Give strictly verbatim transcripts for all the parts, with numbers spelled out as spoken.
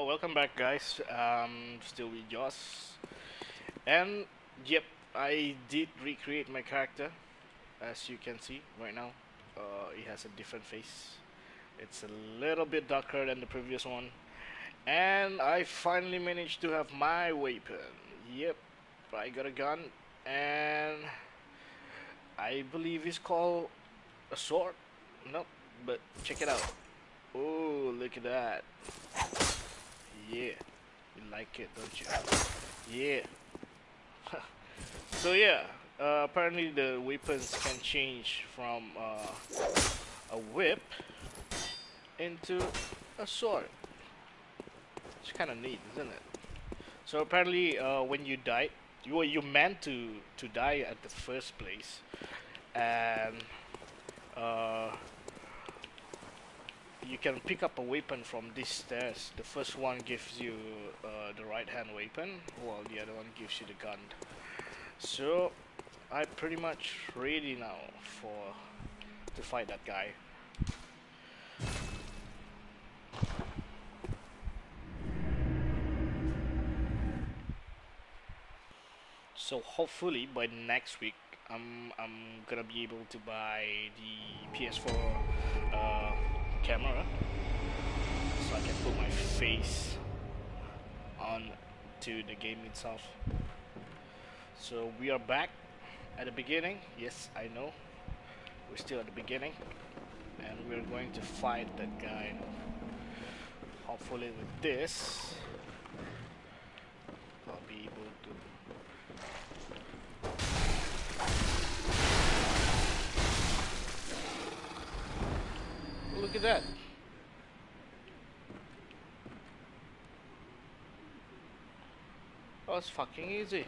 welcome back, guys. Um, still with Joss, and yep, I did recreate my character, as you can see right now. Uh, it has a different face. It's a little bit darker than the previous one, and I finally managed to have my weapon. Yep, I got a gun, and I believe it's called a sword. Nope, but check it out. Oh, look at that. Yeah, you like it, don't you? Yeah. So yeah, uh, apparently the weapons can change from uh, a whip into a sword. It's kind of neat, isn't it? So apparently, uh, when you died, you were you meant to to die at the first place, and uh, you can pick up a weapon from these stairs. The first one gives you uh, the right hand weapon, while the other one gives you the gun. So I'm pretty much ready now for to fight that guy. So hopefully by next week, I'm I'm gonna be able to buy the P S four uh, camera, so I can put my face on to the game itself. So we are back at the beginning. Yes, I know we're still at the beginning, and we're going to fight that guy. Hopefully with this, I'll be able to. Look at that. That was fucking easy.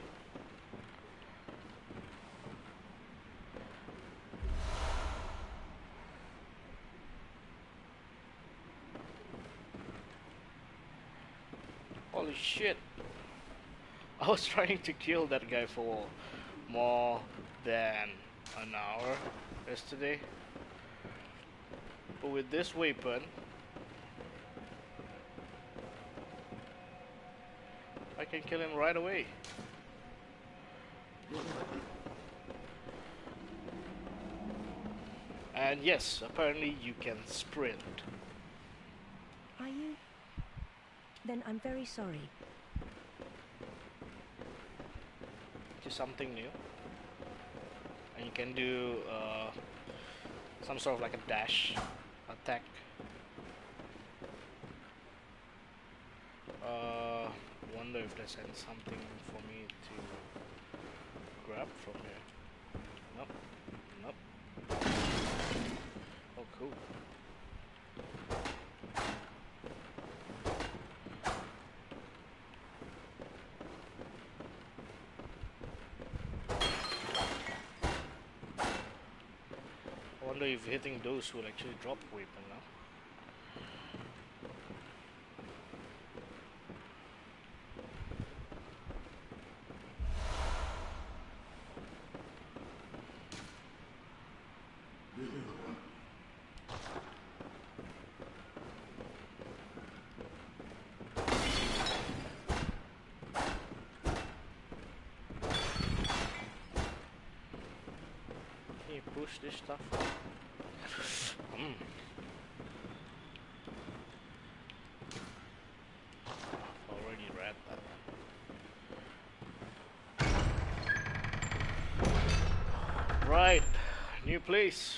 Holy shit. I was trying to kill that guy for more than an hour yesterday. But with this weapon, I can kill him right away. And yes, apparently you can sprint. Are you? Then I'm very sorry. Just something new. And you can do uh, some sort of like a dash attack. Uh, wonder if there's any something for me to grab from here. Nope. Nope. Oh, cool. I wonder if hitting those will actually drop weapon now. Can you push this stuff? Mm. Already read that. Right, new place.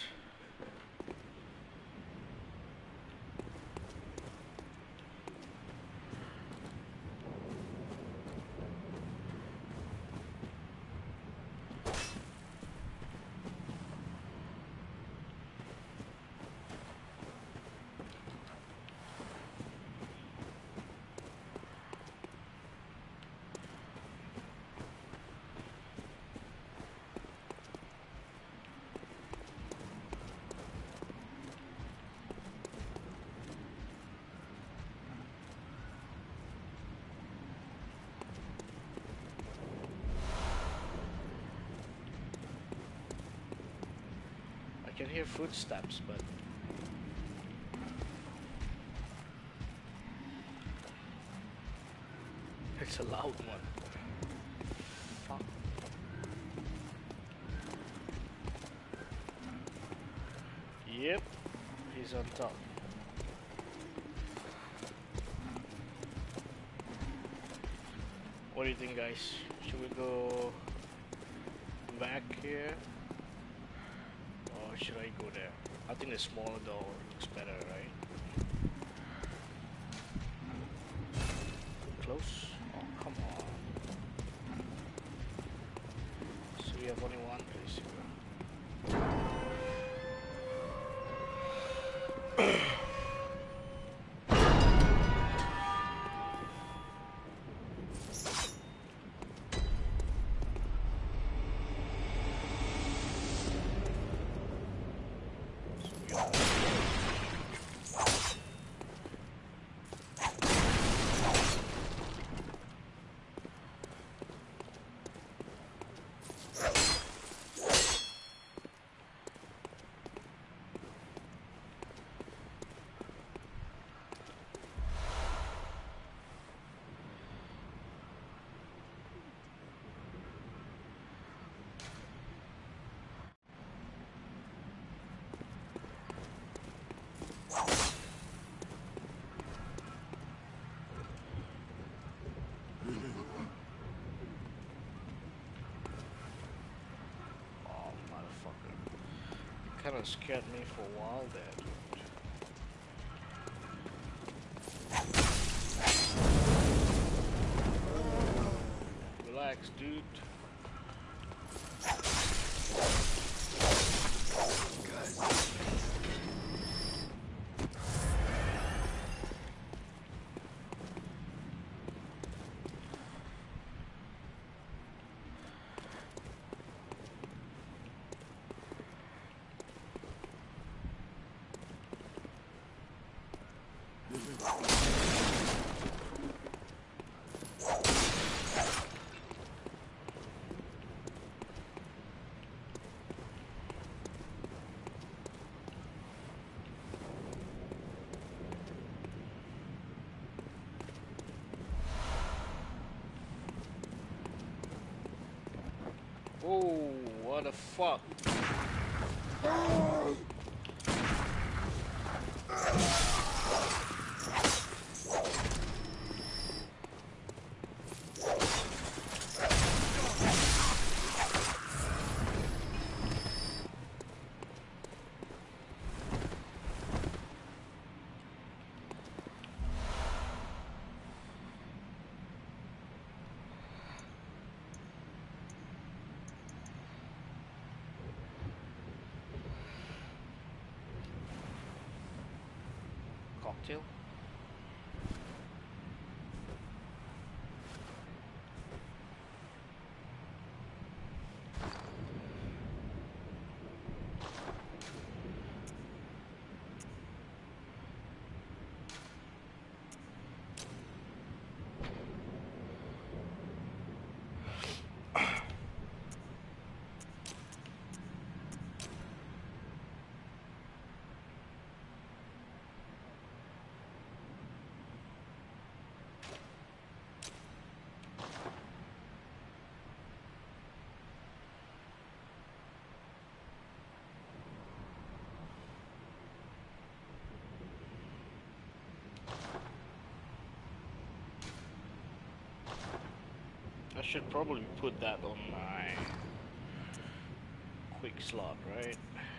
I can hear footsteps, but It's a loud one. Fuck. Yep, he's on top. What do you think, guys? Should we go back here? Or should I go there? I think the smaller door looks better, right? Close? Oh, come on. So we have only one place to go. Kind of scared me for a while there, dude. Relax, dude. Oh, what the fuck? Cocktail? I should probably put that on my quick slot, right?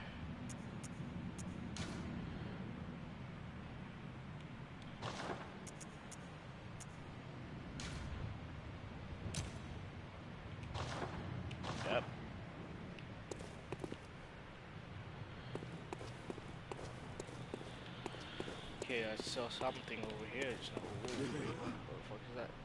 Yep. Okay, I saw something over here. It's not. What the fuck is that?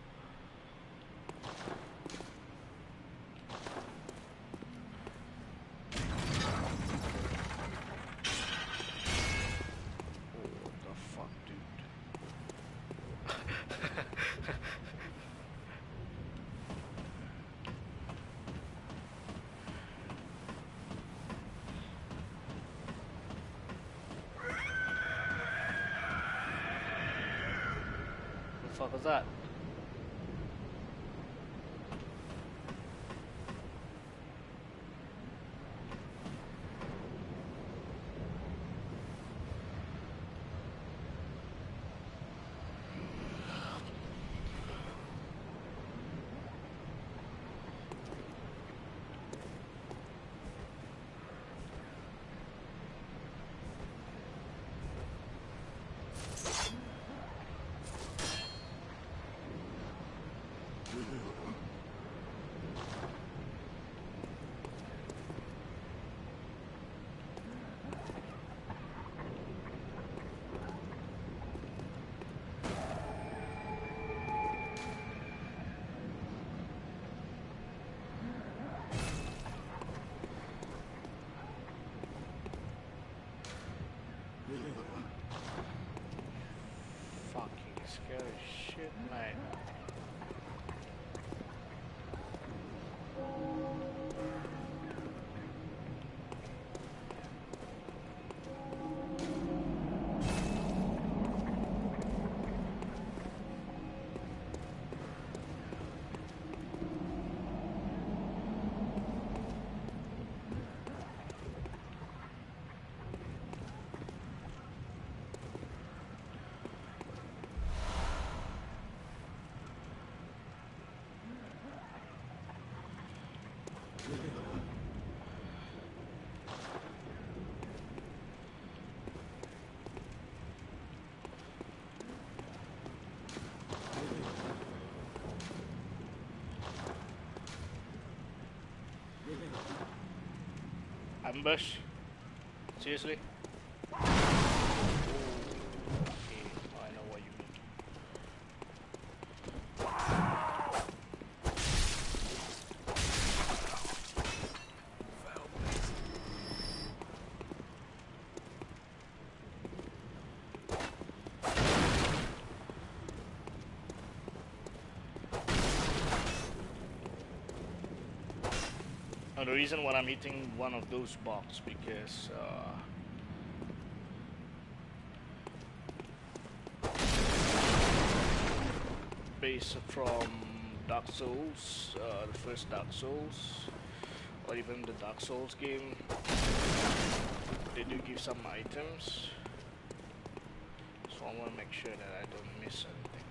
What the fuck was that? Fucking scary shit, mate. Ambush? Seriously? Oh, okay, I know what you mean. Now the reason why I'm hitting one of those box because uh, based from Dark Souls, uh, the first Dark Souls, or even the Dark Souls game, they do give some items, so I want to make sure that I don't miss anything.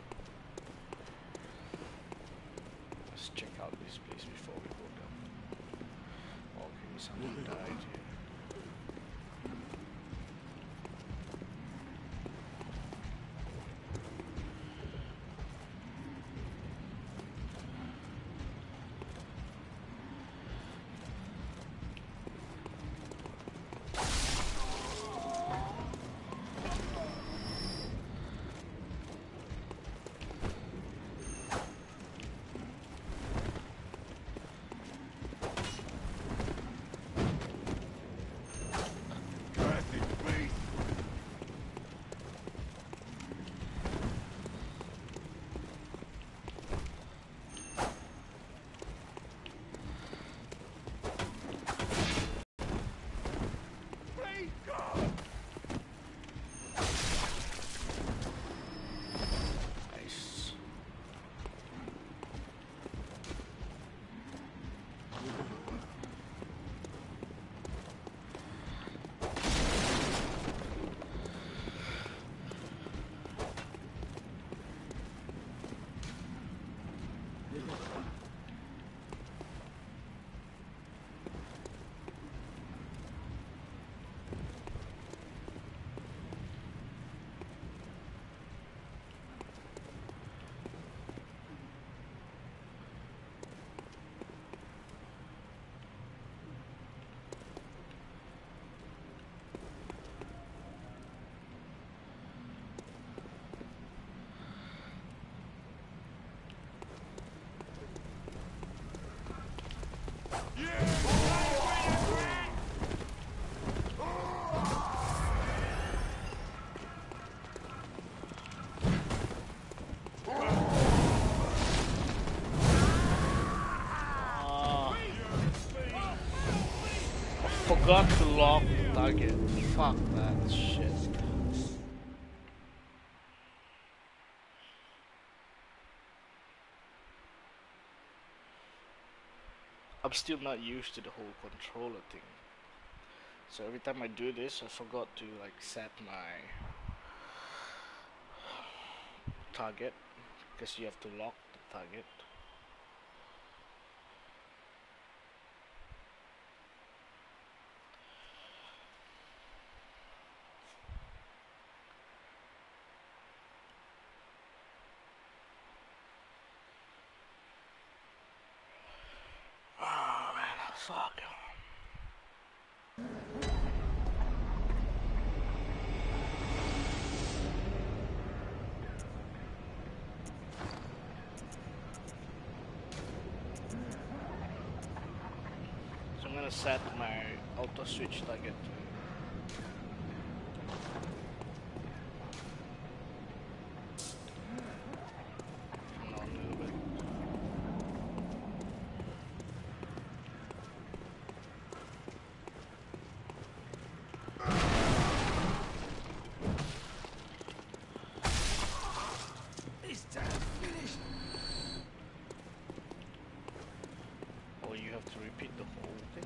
Let's check out this place before we go down. Okay, someone died here. Forgot to lock the target. Fuck that shit. I'm still not used to the whole controller thing. So every time I do this, I forgot to like set my target because you have to lock the target. Oh man, fuck. So I'm gonna set my auto switch target. repeat the whole thing.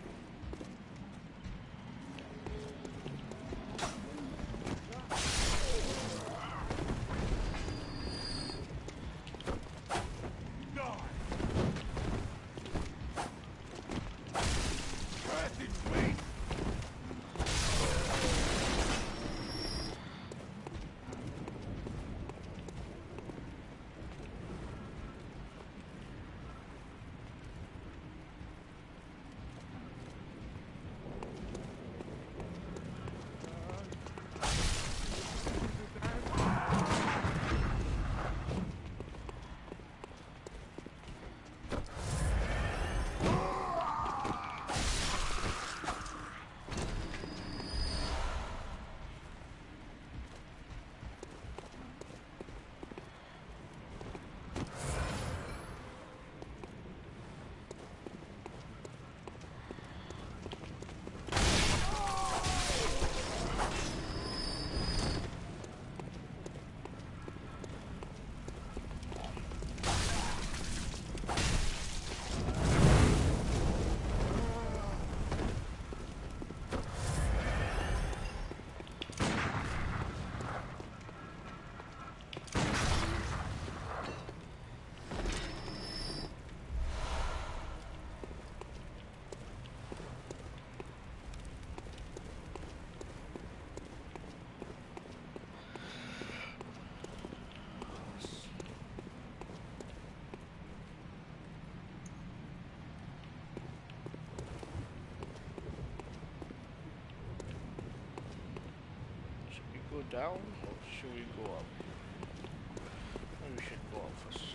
Go down or should we go up? Maybe we should go up first.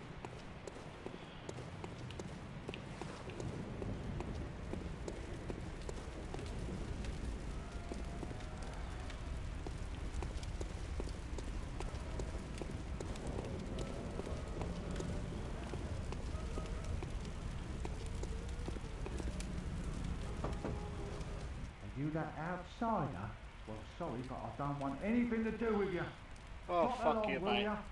Are you that outsider? Well, sorry, but I don't want anything to do with you. Oh, Trot fuck along, you, will mate. ya?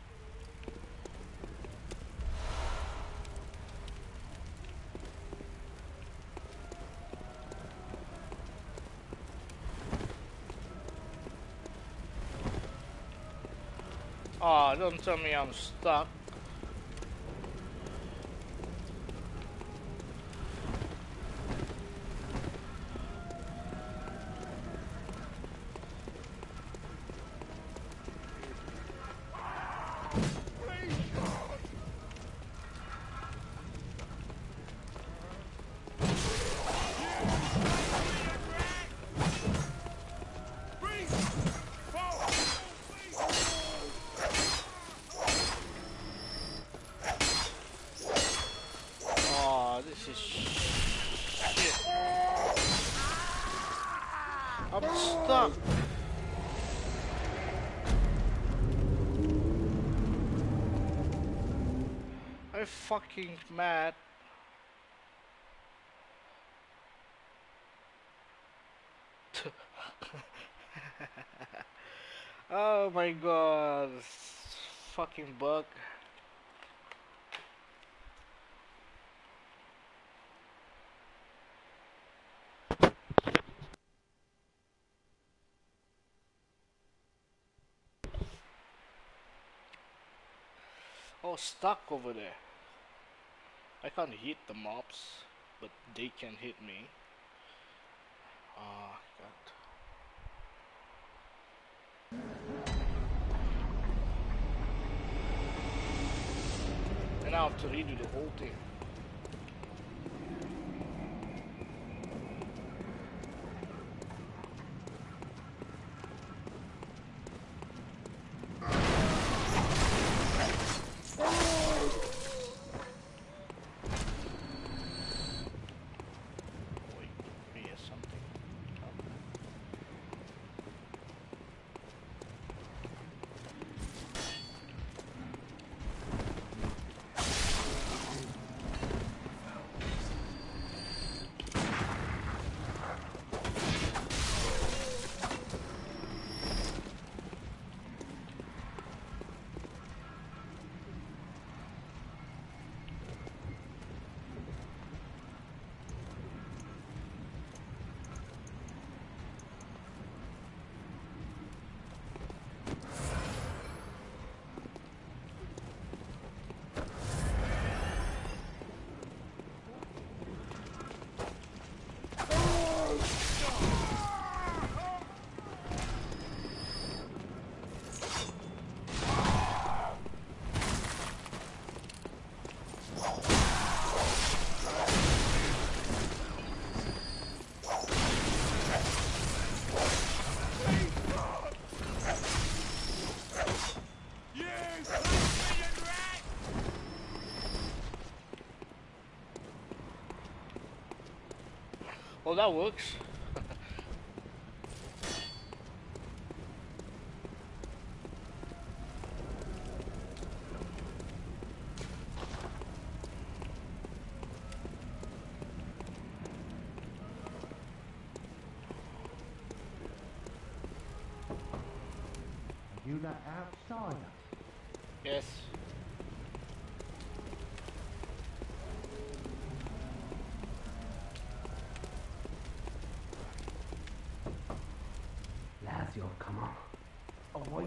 Oh, don't tell me I'm stuck. Oh, this is shit. I'm stuck. I'm fucking mad. Oh my god. Fucking bug. Oh, stuck over there. I can't hit the mobs, but they can hit me. Ah, god. And now I have to redo the whole thing. Wait, me or something. Oh, that works. Are you that outsider? Yes. Lads, you'll come on. Oh, wait.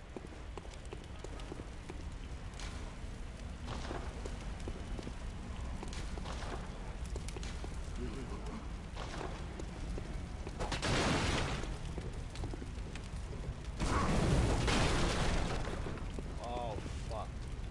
Oh, fuck.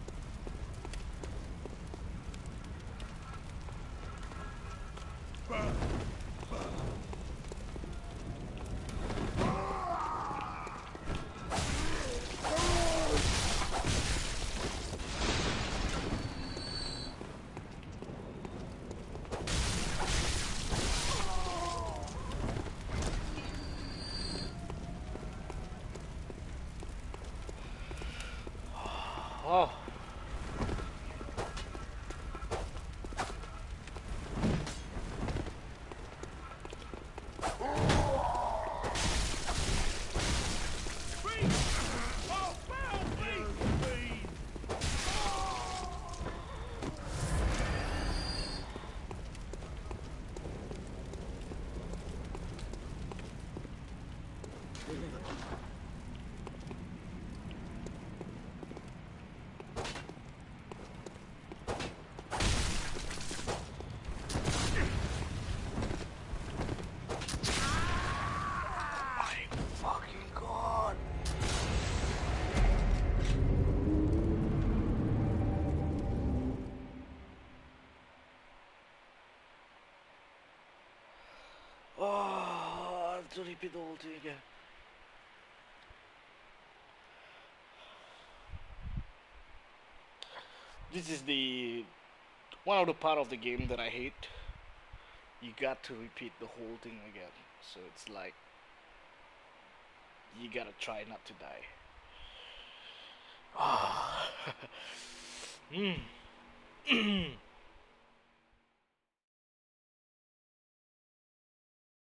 Oh. My fucking god. Oh, I have to repeat the whole thing again. This is the one of the part of the game that I hate. You got to repeat the whole thing again. So it's like you gotta try not to die. Ah. mm.